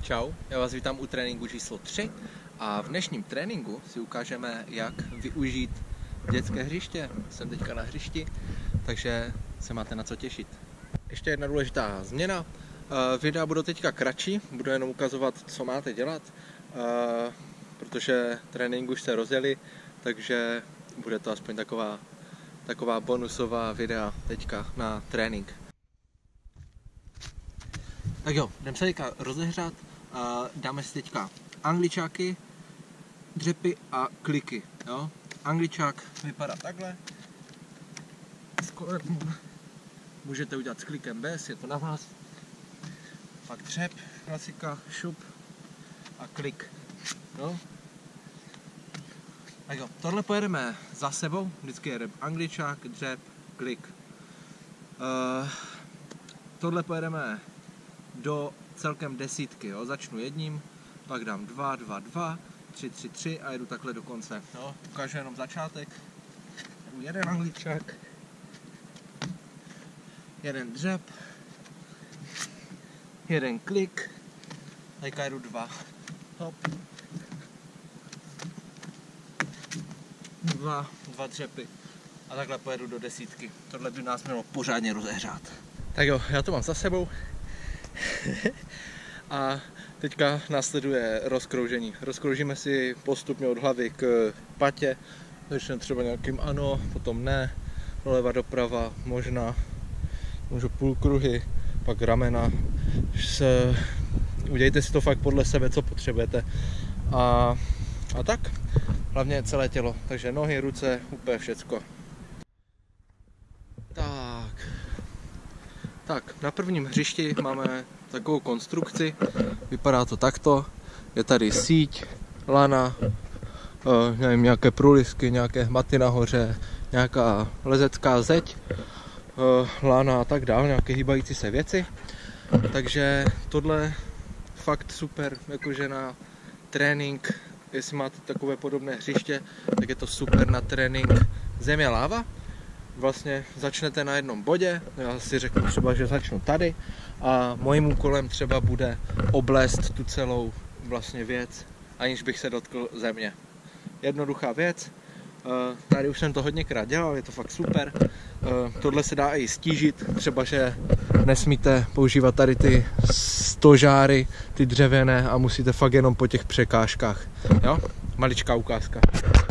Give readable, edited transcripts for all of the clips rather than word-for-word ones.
Čau, já vás vítám u tréninku číslo 3 a v dnešním tréninku si ukážeme, jak využít dětské hřiště. Jsem teďka na hřišti, takže se máte na co těšit. Ještě jedna důležitá změna. Videa budou teďka kratší, budu jenom ukazovat, co máte dělat, protože trénink už se rozjeli, takže bude to aspoň taková bonusová videa teďka na trénink. Tak jo, jdeme se teďka rozehřát a dáme si teďka angličáky, dřepy a kliky. Jo? Angličák vypadá takhle. Můžete udělat s klikem bez, je to na vás. Pak dřep, klasika, šup a klik. Jo? Tak jo, tohle pojedeme za sebou, vždycky jedeme angličák, dřep, klik. Tohle pojedeme do celkem desítky, jo? Začnu jedním, pak dám 2, 2, 2, 3, 3, 3 a jedu takhle do konce. Jo? Ukážu jenom začátek. Jeden angličák, jeden dřep, jeden klik, teďka jedu 2. Hop. 2 dřepy a takhle pojedu do desítky. Tohle by nás mělo pořádně rozehřát. Tak jo, já to mám za sebou. A teďka následuje rozkroužení. Rozkroužíme si postupně od hlavy k patě. Začneme třeba nějakým ano, potom ne, doleva doprava, možná půlkruhy, pak ramena. Udělejte si to fakt podle sebe, co potřebujete. A tak, hlavně celé tělo, takže nohy, ruce, úplně všecko. Tak, na prvním hřišti máme takovou konstrukci, vypadá to takto, je tady síť, lana, nevím, nějaké průlisky, nějaké hmaty nahoře, nějaká lezecká zeď, lana a tak dále, nějaké hýbající se věci, takže tohle fakt super, jakože na trénink, jestli máte takové podobné hřiště, tak je to super na trénink země láva. Vlastně začnete na jednom bodě, já si řeknu třeba, že začnu tady a mojím úkolem třeba bude oblést tu celou vlastně věc, aniž bych se dotkl země. Jednoduchá věc, tady už jsem to hodněkrát dělal, je to fakt super. Tohle se dá i stížit, třeba že nesmíte používat tady ty stožáry, ty dřevěné a musíte fakt jenom po těch překážkách. Jo? Maličká ukázka.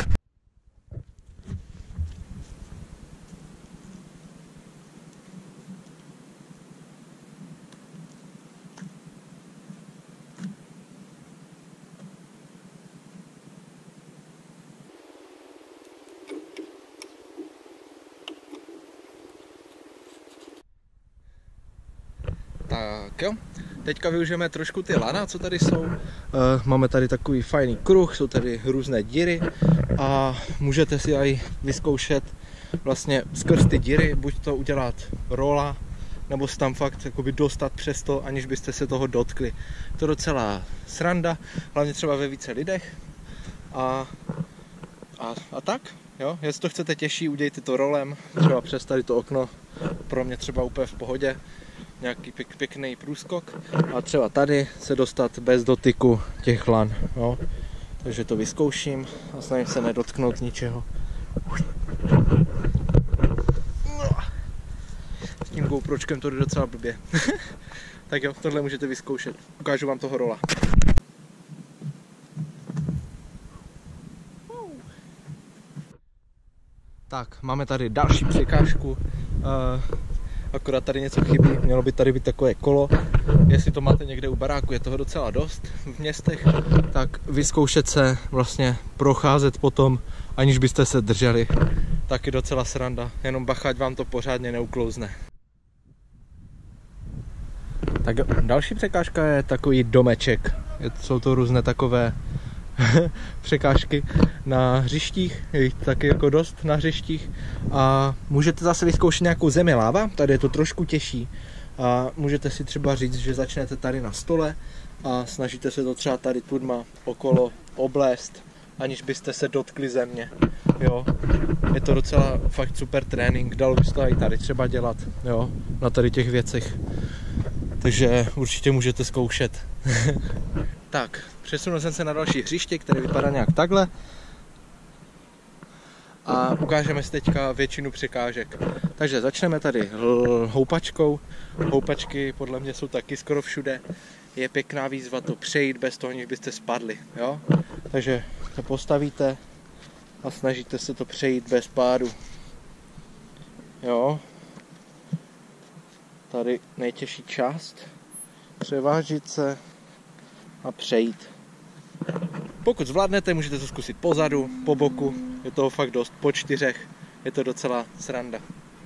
Tak jo, teďka využijeme trošku ty lana, co tady jsou. Máme tady takový fajný kruh, jsou tady různé díry a můžete si aj vyzkoušet vlastně skrz ty díry, buď to udělat rola, nebo se tam fakt jakoby dostat přes to, aniž byste se toho dotkli. To je docela sranda, hlavně třeba ve více lidech. A tak, jo, jestli to chcete těžší, udějte to rolem, třeba přes tady to okno, pro mě třeba úplně v pohodě. Nějaký pěkný průskok a třeba tady se dostat bez dotyku těch lan. Jo? Takže to vyzkouším a snažím se nedotknout ničeho. S tím GoPročkem to jde docela blbě. Tak jo, tohle můžete vyzkoušet. Ukážu vám toho rola. Tak, máme tady další překážku. Akorát tady něco chybí, mělo by tady být takové kolo. Jestli to máte někde u baráku, je toho docela dost v městech, tak vyzkoušet se vlastně procházet potom, aniž byste se drželi. Taky docela sranda, jenom bacha, ať vám to pořádně neuklouzne. Tak další překážka je takový domeček. Jsou to různé takové překážky na hřištích, je jich taky jako dost na hřištích a můžete zase vyzkoušet nějakou zemi láva, tady je to trošku těžší a můžete si třeba říct, že začnete tady na stole a snažíte se to třeba tady tudma okolo oblést, aniž byste se dotkli země, jo. Je to docela fakt super trénink, dalo by se to i tady třeba dělat, jo, na tady těch věcech. takže určitě můžete zkoušet. Tak, přesunul jsem se na další hřiště, které vypadá nějak takhle. A ukážeme si teďka většinu překážek. Takže začneme tady houpačkou. Houpačky podle mě jsou taky skoro všude. Je pěkná výzva to přejít bez toho, aniž byste spadli. Jo? Takže se postavíte a snažíte se to přejít bez pádu. Jo? Tady nejtěžší část. Převážit se a přejít. Pokud zvládnete, můžete to zkusit pozadu, po boku. Je toho fakt dost, po 4. Je to docela sranda.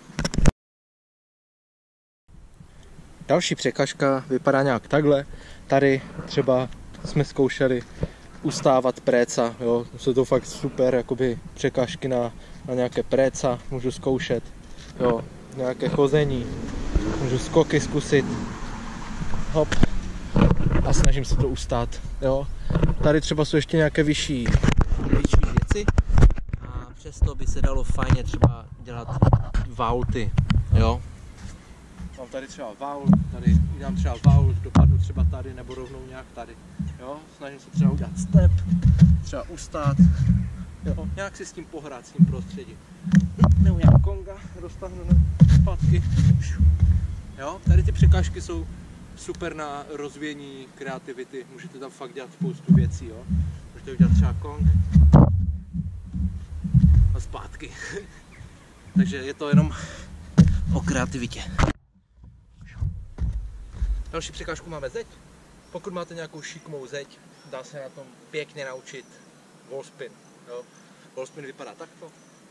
Další překažka vypadá nějak takhle. Tady třeba jsme zkoušeli ustávat préca. Jo. Jsou to fakt super jakoby překážky na nějaké préca. Můžu zkoušet. Jo. Nějaké chození. Můžu skoky zkusit. Hop. A snažím se to ustát. Jo. Tady třeba jsou ještě nějaké vyšší věci. A přesto by se dalo fajně třeba dělat vaulty. Jo. Mám tady třeba vault, tady udělám třeba vault, dopadnu třeba tady nebo rovnou nějak tady. Jo, snažím se třeba udělat step, třeba ustát, jo, nějak si s tím pohrát, s tím prostředím. Nebo nějak konga, roztahnu zpátky. Jo, tady ty překážky jsou super na rozvíjení kreativity, můžete tam fakt dělat spoustu věcí, jo. Můžete udělat třeba kong a zpátky. Takže je to jenom o kreativitě. Další překážku máme zeď. Pokud máte nějakou šikovnou zeď, dá se na tom pěkně naučit wallspin. Jo? Wallspin vypadá takto.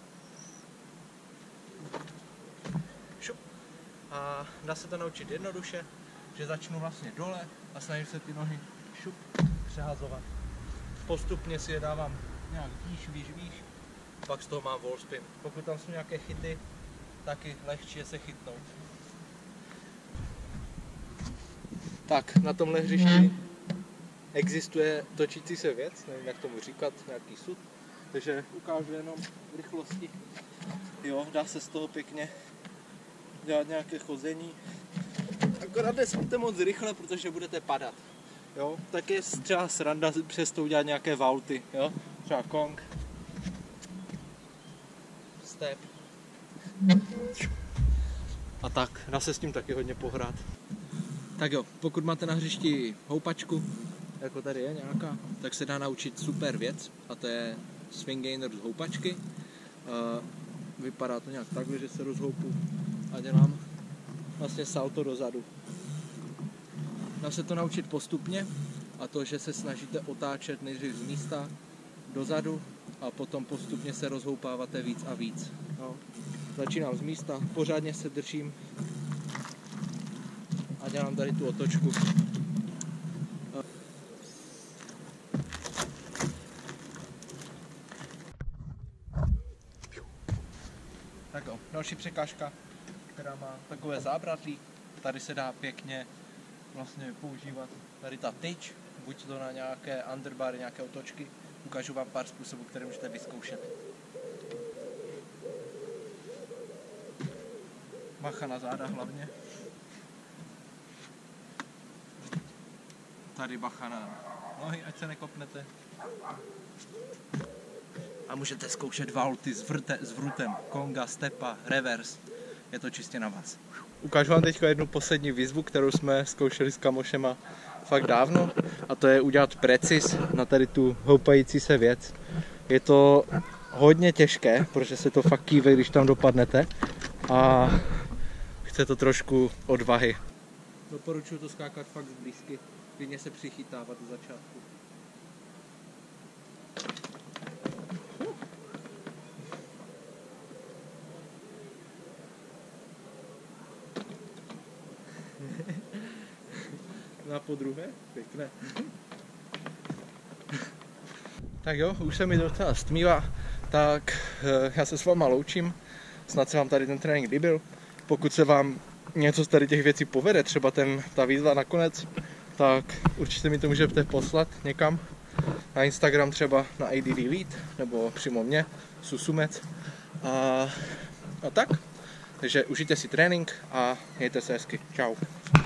Šup. A dá se to naučit jednoduše, že začnu vlastně dole a snažím se ty nohy šup přehazovat. Postupně si je dávám nějak výš, pak z toho mám wallspin. Pokud tam jsou nějaké chyty, taky lehčí je se chytnout. Tak, na tomhle hřišti existuje točící se věc, nevím jak tomu říkat, nějaký sud, takže ukážu jenom v rychlosti. Jo, dá se z toho pěkně dělat nějaké chození, akorát nesmíte moc rychle, protože budete padat. Jo, tak je třeba sranda přes to udělat nějaké vaulty, jo, třeba kong, step a tak, dá se s tím taky hodně pohrát. Tak jo, pokud máte na hřišti houpačku, jako tady je nějaká, tak se dá naučit super věc a to je swing gainer z houpačky. Vypadá to nějak takhle, že se rozhoupu a dělám vlastně salto dozadu. Dá se to naučit postupně a to, že se snažíte otáčet nejdřív z místa dozadu a potom postupně se rozhoupáváte víc a víc. No. Začínám z místa, pořádně se držím a dělám tady tu otočku. Tak jo, další překážka, která má takové zábratlí. Tady se dá pěkně vlastně používat tady ta tyč, buď to na nějaké underbary, nějaké otočky. Ukážu vám pár způsobů, které můžete vyzkoušet. Bacha na záda hlavně. Tady bacha na nohy, ať se nekopnete. A můžete zkoušet vaulty s vrutem, konga, stepa, reverse. Je to čistě na vás. Ukážu vám teď jednu poslední výzvu, kterou jsme zkoušeli s kamošema fakt dávno. A to je udělat precis na tady tu houpající se věc. Je to hodně těžké, protože se to fakt kýve, když tam dopadnete. A chce to trošku odvahy. Doporučuji to skákat fakt z blízky. Klidně se přichytávat do začátku. Na podruhé? Pěkné. Tak jo, už se mi docela stmívá, tak já se s váma loučím. Snad se vám tady ten trénink líbil. Pokud se vám něco z tady těch věcí povede, třeba ta výzva nakonec, tak určitě mi to můžete poslat někam. Na Instagram třeba na ADD Lead, nebo přímo mě, Susumec. A tak. Takže užijte si trénink a mějte se hezky. Čau.